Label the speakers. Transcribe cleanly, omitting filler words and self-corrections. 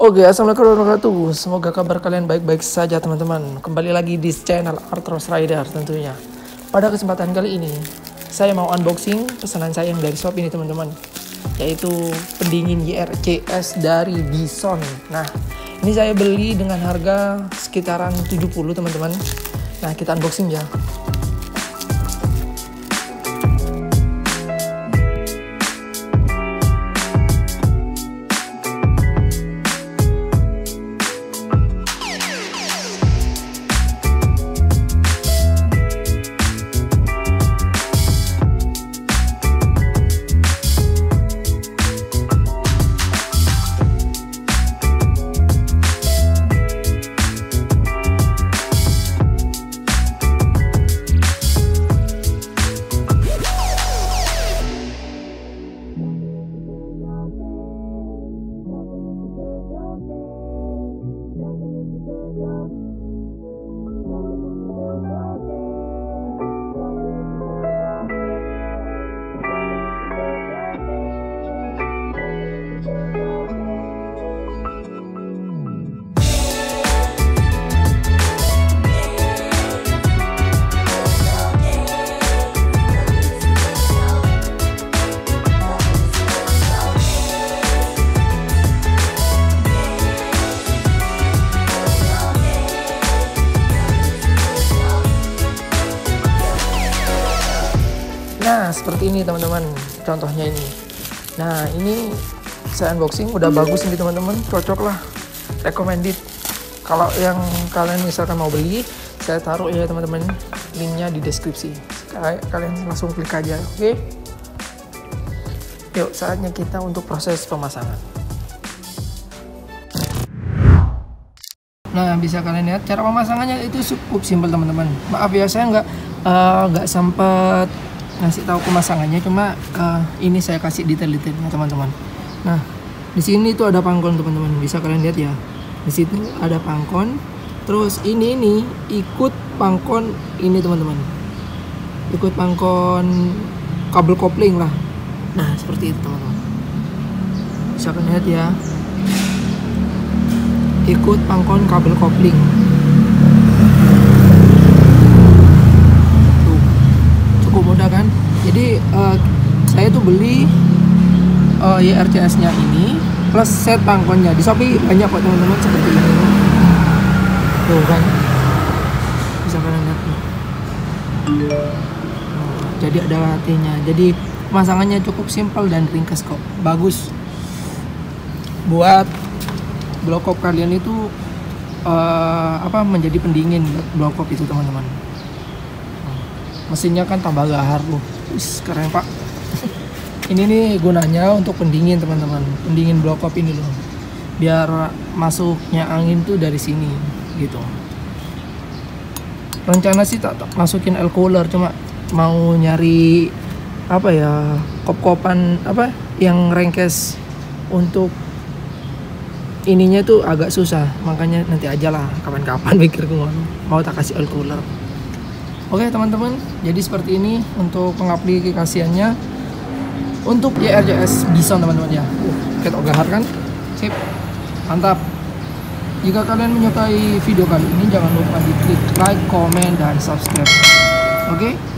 Speaker 1: Oke, assalamualaikum warahmatullahi wabarakatuh. Semoga kabar kalian baik-baik saja teman-teman. Kembali lagi di channel Artros Rider tentunya. Pada kesempatan kali ini, saya mau unboxing pesanan saya yang dari shop ini teman-teman, yaitu pendingin YRCS dari Bison. Nah, ini saya beli dengan harga sekitaran 70 teman-teman. Nah, kita unboxing ya. Nah, seperti ini teman-teman, contohnya ini. Nah, ini saya unboxing, udah bagus ini teman-teman, cocok lah, recommended. Kalau yang kalian misalkan mau beli, saya taruh ya teman-teman, linknya di deskripsi. Kalian langsung klik aja, oke? Yuk, saatnya kita untuk proses pemasangan. Nah, bisa kalian lihat cara pemasangannya itu cukup simpel teman-teman. Maaf ya, saya nggak sempat ngasih tahu pemasangannya, cuma ini saya kasih detail-detailnya teman-teman. Nah, di sini tuh ada pangkon teman-teman, bisa kalian lihat ya. Di situ ada pangkon. Terus ini ikut pangkon ini teman-teman. Ikut pangkon kabel kopling lah. Nah, seperti itu teman-teman. Bisa kalian lihat ya. Ikut pangkon kabel kopling. Mudah kan? Jadi saya tuh beli YRCS nya ini plus set pangkonnya. Di Shopee banyak kok teman-teman seperti ini. Tuh kan, bisa kalian lihat nih. Jadi ada latihnya. Jadi pemasangannya cukup simpel dan ringkas kok. Bagus buat blokop kalian itu menjadi pendingin blokop itu teman-teman. Mesinnya kan tambah gahar loh. Keren pak. Ini nih gunanya untuk pendingin teman-teman, pendingin blokop ini loh, biar masuknya angin tuh dari sini gitu. Rencana sih tak masukin air cooler, cuma mau nyari kop-kopan yang rengkes untuk ininya tuh agak susah, makanya nanti aja lah kapan-kapan pikirku mau tak kasih air cooler. Oke teman-teman, jadi seperti ini untuk pengaplikasiannya untuk YRCS Bison teman-teman ya. Kita gahar kan, sip, mantap. Jika kalian menyukai video kali ini, jangan lupa di klik like, comment, dan subscribe. Oke.